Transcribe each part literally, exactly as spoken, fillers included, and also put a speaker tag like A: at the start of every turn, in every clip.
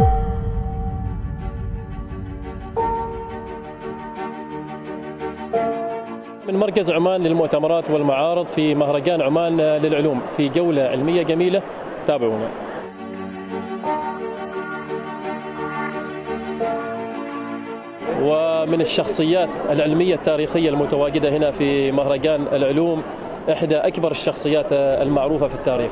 A: من مركز عمان للمؤتمرات والمعارض في مهرجان عمان للعلوم في جولة علمية جميلة، تابعونا. ومن الشخصيات العلمية التاريخية المتواجدة هنا في مهرجان العلوم إحدى أكبر الشخصيات المعروفة في التاريخ.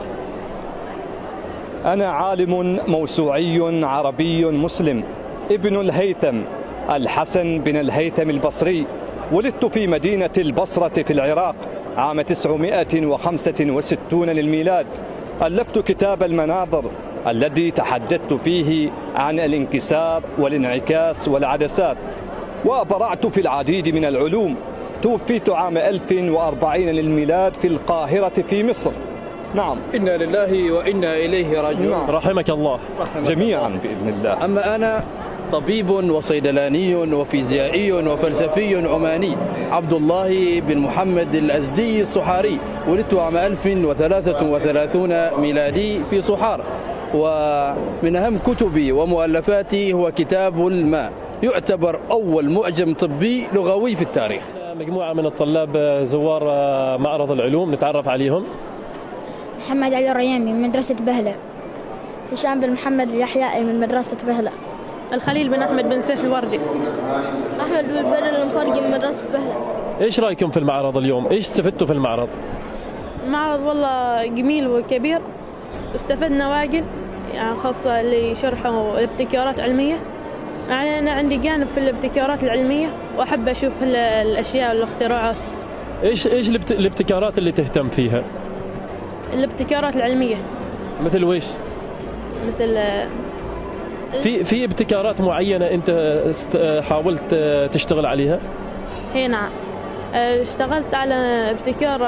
B: أنا عالم موسوعي عربي مسلم، ابن الهيثم الحسن بن الهيثم البصري. ولدت في مدينة البصرة في العراق عام تسعمائة وخمسة وستين للميلاد. ألفت كتاب المناظر الذي تحدثت فيه عن الانكسار والانعكاس والعدسات، وبرعت في العديد من العلوم. توفيت عام ألف وأربعين للميلاد في القاهرة في مصر. نعم.
C: إنا لله وإنا إليه راجعون.
B: نعم.
A: رحمك الله.
B: رحمك جميعا الله. بإذن الله.
C: أما أنا طبيب وصيدلاني وفيزيائي وفلسفي عماني، عبد الله بن محمد الأزدي الصحاري. ولدت عام ألف وثلاثة وثلاثين ميلادي في صحار. ومن أهم كتبي ومؤلفاتي هو كتاب الماء، يعتبر أول معجم طبي لغوي في التاريخ.
A: مجموعة من الطلاب زوار معرض العلوم، نتعرف عليهم.
D: محمد علي الريامي من مدرسة بهلة. هشام بن محمد اليحيائي من مدرسة بهلة.
E: الخليل بن أحمد بن سيف الوردي.
D: أحمد بن بدر المفرقي من مدرسة بهلة.
A: إيش رأيكم في المعرض اليوم؟ إيش استفدتوا في المعرض؟
E: المعرض والله جميل وكبير، استفدنا واجد، يعني خاصة اللي شرحوا الابتكارات علمية. يعني أنا عندي جانب في الابتكارات العلمية وأحب أشوف الأشياء والاختراعات.
A: إيش إيش الابتكارات اللي تهتم فيها؟
E: الابتكارات العلمية.
A: مثل ويش؟
E: مثل
A: في في ابتكارات معينة أنت حاولت تشتغل عليها؟
E: هي نعم، اشتغلت على ابتكار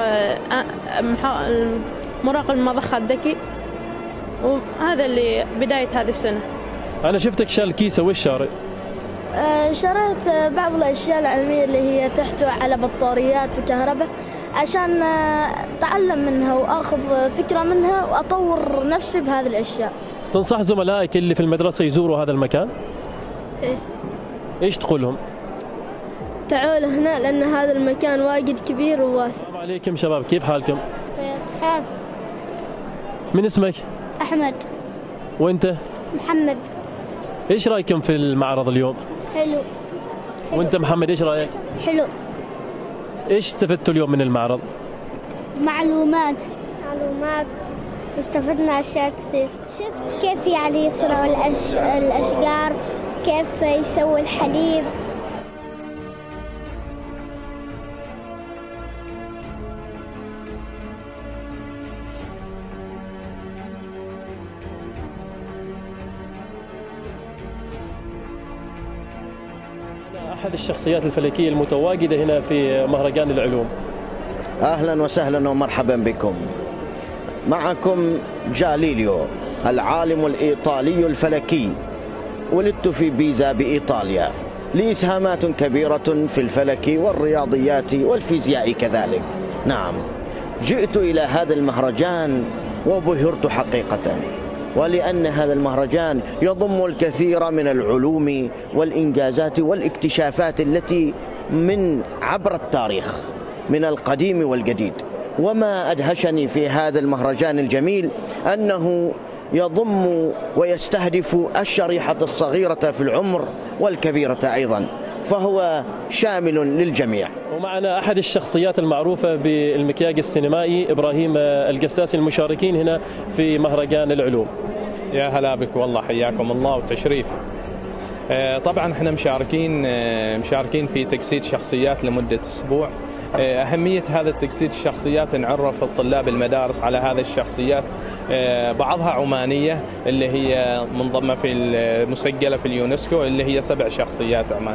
E: مراقب المضخة الذكي، وهذا اللي بداية هذه السنة.
A: أنا شفتك شال كيسة، وش شاري؟
D: شريت بعض الأشياء العلمية اللي هي تحتوي على بطاريات وكهرباء عشان أتعلم منها وأخذ فكرة منها وأطور نفسي بهذه الأشياء.
A: تنصح زملائك اللي في المدرسة يزوروا هذا المكان؟
D: إيه.
A: إيش تقول لهم؟
D: تعالوا هنا لأن هذا المكان واجد كبير وواسع.
A: السلام عليكم شباب، كيف حالكم؟
D: خير.
A: من اسمك؟
D: أحمد.
A: وأنت؟
D: محمد.
A: إيش رأيكم في المعرض اليوم؟
D: حلو.
A: وأنت محمد إيش رأيك؟
D: حلو.
A: إيش استفدتوا اليوم من المعرض؟
D: معلومات. معلومات. استفدنا أشياء كثير. شفت كيف يعني يصنعوا الأش... الأشجار، كيف يسووا الحليب.
A: أحد الشخصيات الفلكية المتواجدة هنا في مهرجان العلوم.
F: أهلا وسهلا ومرحبا بكم. معكم جاليليو العالم الإيطالي الفلكي. ولدت في بيزا بإيطاليا، لي إسهامات كبيرة في الفلك والرياضيات والفيزياء كذلك. نعم، جئت إلى هذا المهرجان وبهرت حقيقة، ولأن هذا المهرجان يضم الكثير من العلوم والإنجازات والاكتشافات التي من عبر التاريخ من القديم والجديد. وما أدهشني في هذا المهرجان الجميل أنه يضم ويستهدف الشريحة الصغيرة في العمر والكبيرة أيضا، فهو شامل للجميع.
A: ومعنا أحد الشخصيات المعروفة بالمكياج السينمائي إبراهيم القساسي، المشاركين هنا في مهرجان العلوم.
G: يا هلا بك والله، حياكم الله والتشريف. طبعا احنا مشاركين مشاركين في تجسيد شخصيات لمدة أسبوع. أهمية هذا التجسيد الشخصيات نعرف الطلاب المدارس على هذه الشخصيات، بعضها عمانية اللي هي منضمة في مسجلة في اليونسكو اللي هي سبع شخصيات عمان،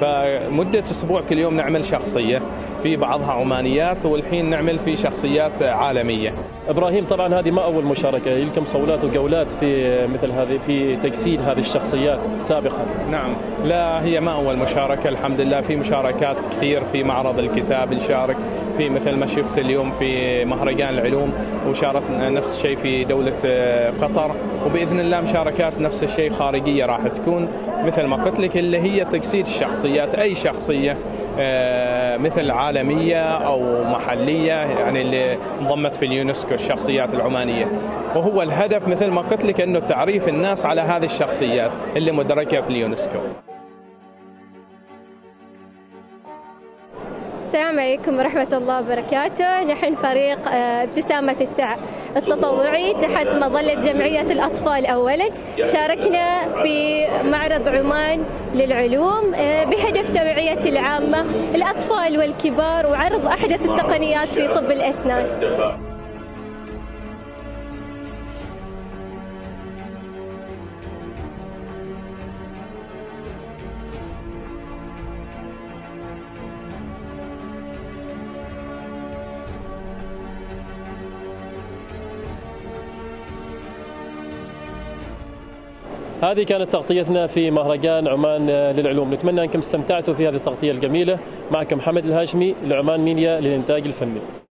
G: فمدة أسبوع كل يوم نعمل شخصية، في بعضها عمانيات والحين نعمل في شخصيات عالمية.
A: إبراهيم، طبعا هذه ما أول مشاركة، لكم صولات وجولات في مثل هذه في تجسيد هذه الشخصيات سابقا.
G: نعم، لا هي ما أول مشاركة، الحمد لله في مشاركات كثير، في معرض الكتاب نشارك، في مثل ما شفت اليوم في مهرجان العلوم، وشاركنا نفس الشيء في دولة قطر، وبإذن الله مشاركات نفس الشيء خارجية راح تكون مثل ما قلت لك، اللي هي تجسيد الشخصيات، أي شخصية مثل عالمية أو محلية، يعني اللي انضمت في اليونسكو الشخصيات العمانية. وهو الهدف مثل ما قلت لك أنه تعريف الناس على هذه الشخصيات اللي مدرجة في اليونسكو.
H: السلام عليكم ورحمة الله وبركاته. نحن فريق ابتسامة التع... التطوعي تحت مظلة جمعية الأطفال. أولا شاركنا في معرض عمان للعلوم بهدف توعية العامة الأطفال والكبار وعرض أحدث التقنيات في طب الأسنان.
A: هذه كانت تغطيتنا في مهرجان عمان للعلوم، نتمنى أنكم استمتعتوا في هذه التغطية الجميلة. معكم حمد الهاشمي لعمان ميديا للإنتاج الفني.